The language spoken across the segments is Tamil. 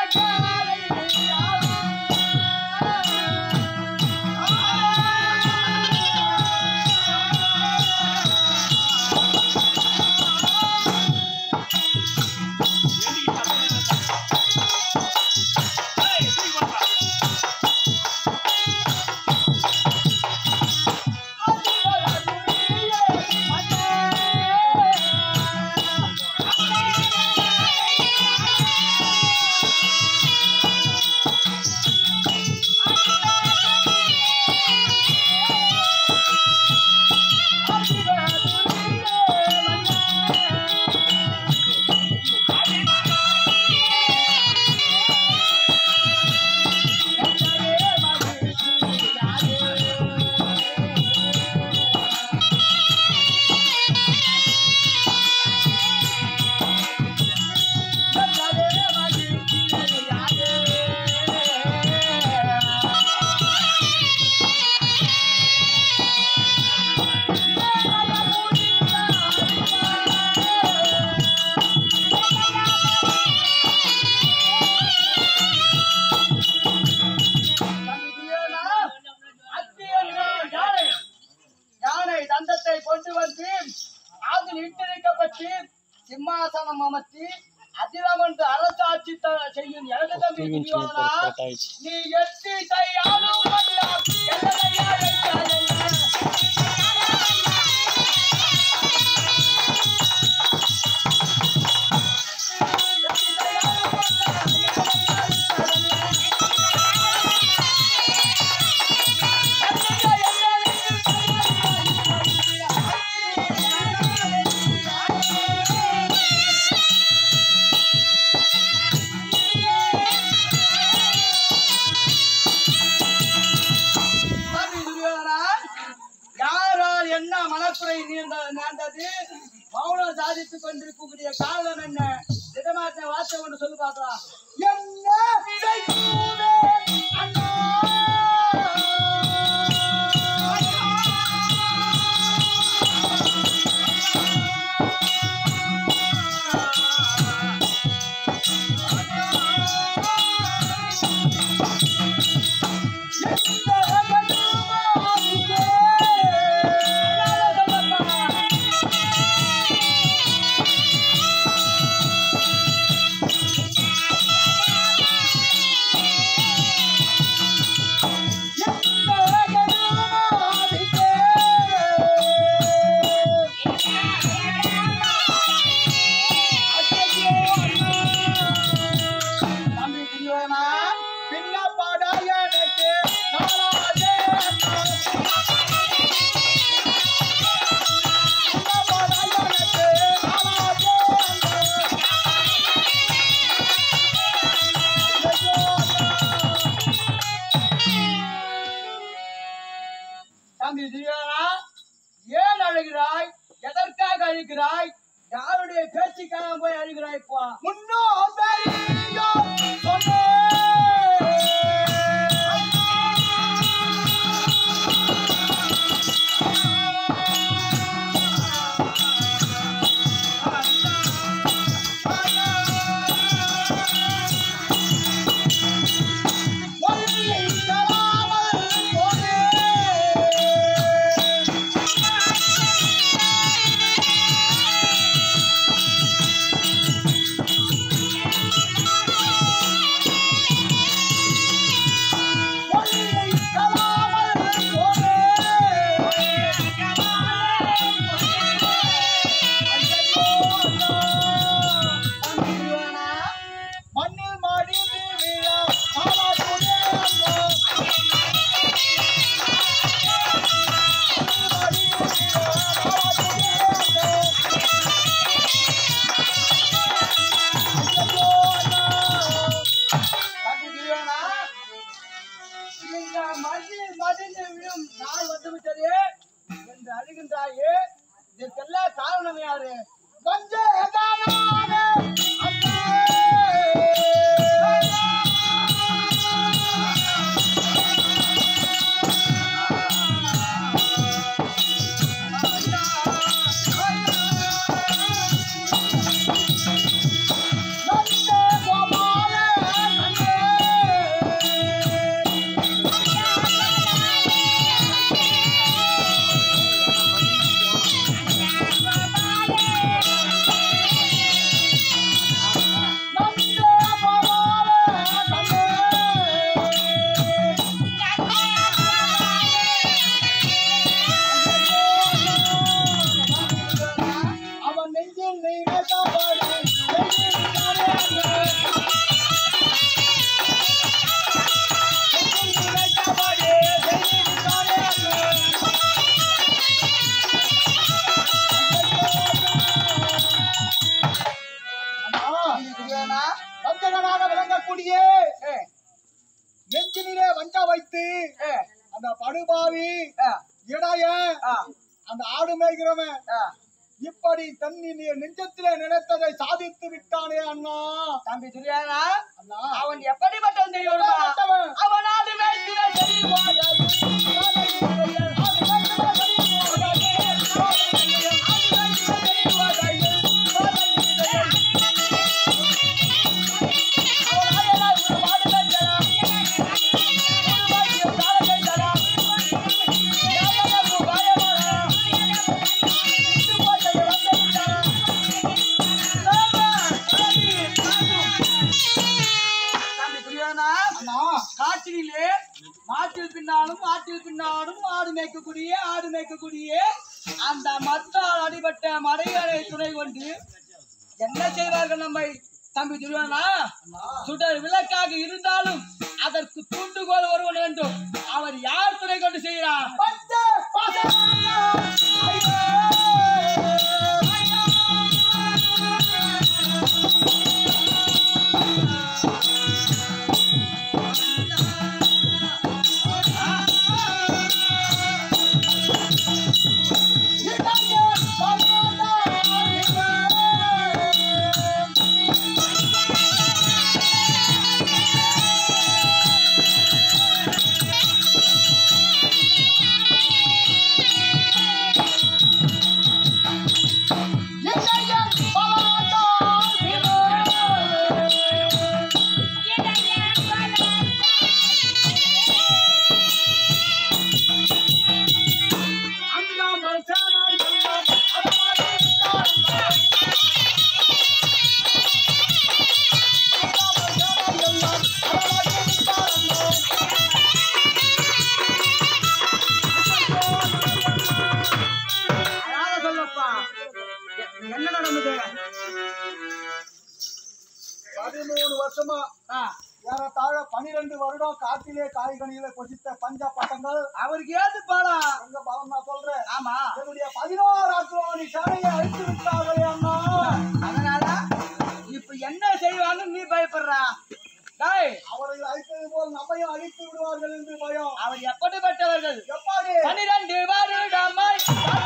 சிம்மாசனம் அமர்த்தி அதிரம் என்று அரசாட்சி செய்யும் எனது தம்பி துரியோதனா, நீ எட்டி செய்யாலும் என்ன மனக்குறை நேர்ந்தது? மௌனம் சாதித்துக் கொண்டிருக்கக்கூடிய காரணம் என்ன? திடமாற்ற வார்த்தை ஒன்று சொல்லி பார்க்கலாம். விளங்கக்கூடிய நெஞ்சினிலே வஞ்ச வைத்து அந்த படுபாவி இடைய அந்த ஆடு மேய்கிறவன் இப்படி தன்னுடைய நெஞ்சத்திலே நினைத்ததை சாதித்து விட்டானே அண்ணா. தம்பி துரியானா அண்ணா அவன் எப்படிப்பட்டவன் தெரியுமா? அவன் ஆடு காற்றிலே மாட்டில் பின்னாலும் ஆடு மேய்க்கக்கூடிய அந்த மத்தால் அடிபட்ட மடைகளை துணை கொண்டு என்ன செய்வார்கள் நம்மை தம்பி துரியோதனா? சுடர் விளக்காக இருந்தாலும் அதற்கு தூண்டுகோல் ஒருவன் வேண்டும். அவர் யார் துணை கொண்டு செய்கிறார்? என்ன நடந்தது? 13 வருஷமா ஏறத்தாழ 12 வருடம் காட்டிலே காய்கனிகளை பொசித்த பஞ்ச பட்டங்கள் அவருக்கு ஏது பாலா எங்க பலம் நான் சொல்றேன். ஆமா, என்னுடைய 16 சேனையை அழித்து விட்டார்களே அண்ணா. அதனால இப்ப என்ன செய்வான்னு நீ பயப்படுறா? அவர்கள் அழித்தது போல் நம்மையும் அழித்து விடுவார்கள் என்று பயம். அவர் எப்படிப்பட்டவர்கள்? எப்படி 12 வருடமாய்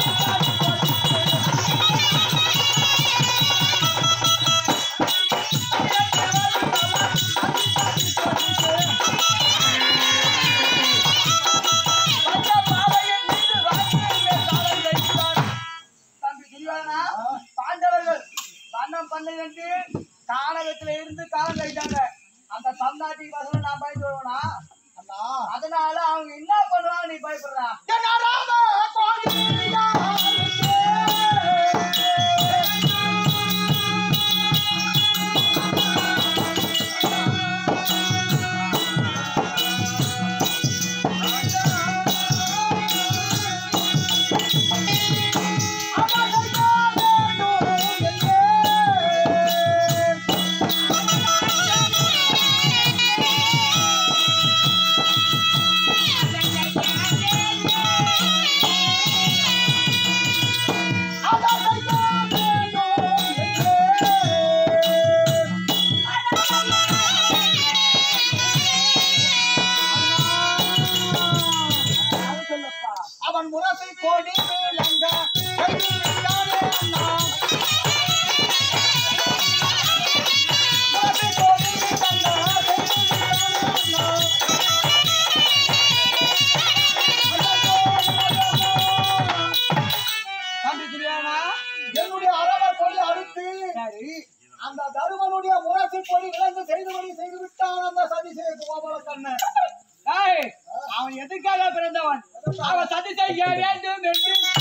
பாண்டவர்கள் வண்ணம் பண்ண காலகத்துல இருந்து காலம் கழிட்டாங்க. அந்த தமிழ்நாட்டி பசங்க நான் பயந்து வருவேனா? அதனால அவங்க என்ன பண்ணுவாங்க நீ பயப்படுறா? அவன் முரசை கோடி விளங்க என்னுடைய அரவ கொடி அறுத்து அந்த தருமனுடைய முரசை கொடி விளங்க செய்து விட்டான் அந்த சதிசேக கோபால கண்ணன். அவன் எதுக்காக பிறந்தவன்? அவன் சதி செய்ய வேண்டும் என்று